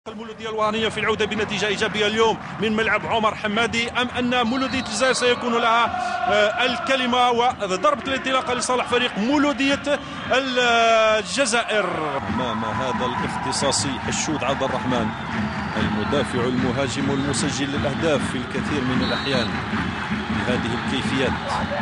المولودية الوطنية في العودة بنتيجة إيجابية اليوم من ملعب عمر حمادي، أم أن مولودية الجزائر سيكون لها الكلمة وضربة الانطلاقة لصالح فريق مولودية الجزائر؟ أمام هذا الاختصاصي حشود عبد الرحمن، المدافع المهاجم المسجل للأهداف في الكثير من الأحيان بهذه الكيفيات.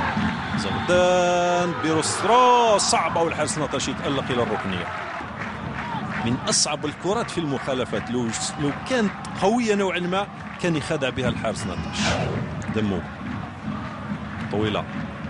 زغدان بروسترو صعبة والحارس نطاش يتألق إلى الركنية. من أصعب الكرات في المخالفات، لو كانت قوية نوعا ما كان يخدع بها الحارس نطاش. دمو طويلة،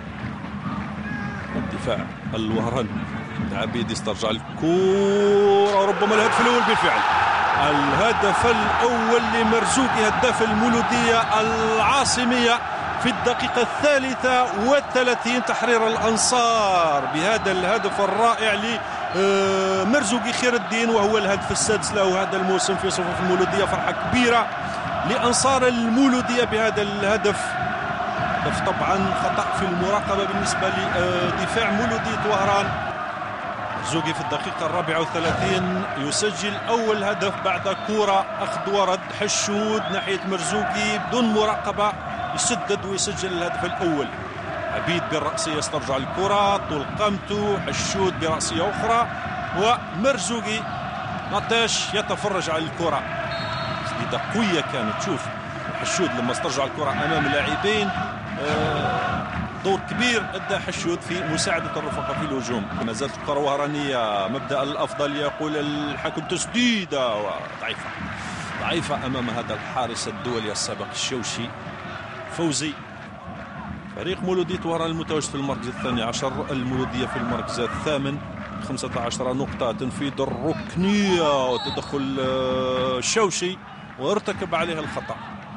الدفاع الوهران عبيد يسترجع الكرة، ربما الهدف الأول بالفعل. الهدف الأول لمرزوقي هداف المولودية العاصمية في الدقيقة 33 تحرير الأنصار بهذا الهدف الرائع لمرزوقي خير الدين، وهو الهدف السادس له هذا الموسم في صفوف المولودية. فرحة كبيرة لأنصار المولودية بهذا الهدف. طبعا خطأ في المراقبة بالنسبة لدفاع مولودية وهران. مرزوقي في الدقيقة 34 يسجل أول هدف بعد كرة أخذ ورد. حشود ناحية مرزوقي بدون مراقبة يسدد ويسجل الهدف الأول. عبيد بالرأسية يسترجع الكرة طول قامته، حشود برأسية أخرى، ومرزوقي نطاش يتفرج على الكرة. تسديدة قوية كانت. شوف حشود لما استرجع الكرة أمام اللاعبين، دور كبير أدى حشود في مساعدة الرفقاء في الهجوم. ما زالت الكرة وهرانية، مبدأ الأفضل يقول الحكم تسديدة ضعيفة أمام هذا الحارس الدولي السابق الشوشي فوزي. فريق مولودية وهران المتواجد في المركز الثاني عشر، المولودية في المركز الثامن 15 نقطة. تنفيذ الركنية وتدخل الشوشي وارتكب عليها الخطأ.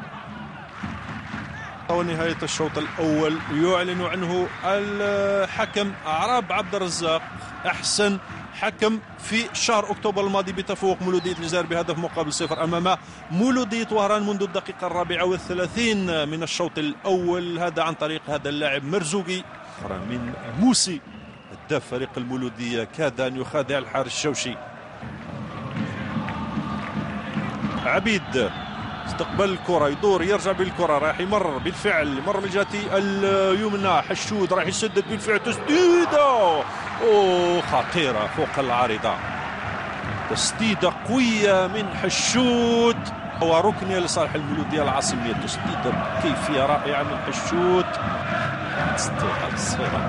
ونهاية الشوط الأول يعلن عنه الحكم عراب عبد الرزاق أحسن حكم في شهر أكتوبر الماضي بتفوق مولودية الجزائر بهدف مقابل 0 أمام مولودية وهران منذ الدقيقة 34 من الشوط الأول، هذا عن طريق هذا اللاعب مرزوقي من موسي هداف فريق المولودية. كاد أن يخادع الحارس الشوشي. عبيد استقبل الكرة، يدور يرجع بالكرة، راح يمر بالفعل، يمر من الجهة اليمنى. حشود راح يسدد بالفعل، تسديدة خطيرة فوق العارضة، تسديدة قوية من حشود وركنية لصالح المولودية العاصمية. تسديدة بكيفية رائعة من حشود، صغيرة.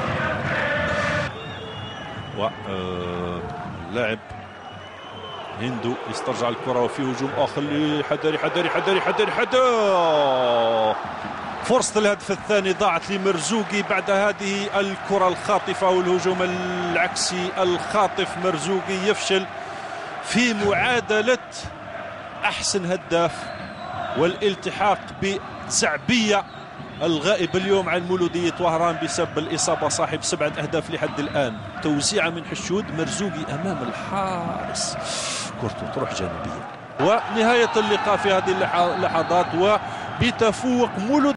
واللاعب هندو يسترجع الكرة وفي هجوم آخر حداري. فرصة الهدف الثاني ضاعت لمرزوقي بعد هذه الكرة الخاطفة والهجوم العكسي الخاطف. مرزوقي يفشل في معادلة أحسن هداف والالتحاق بزعبية الغائب اليوم عن مولودية وهران بسبب الإصابة، صاحب 7 أهداف لحد الآن. توزيعة من حشود، مرزوقي أمام الحارس، كرته تروح جانبية. ونهاية اللقاء في هذه اللحظات وبتفوق مولودية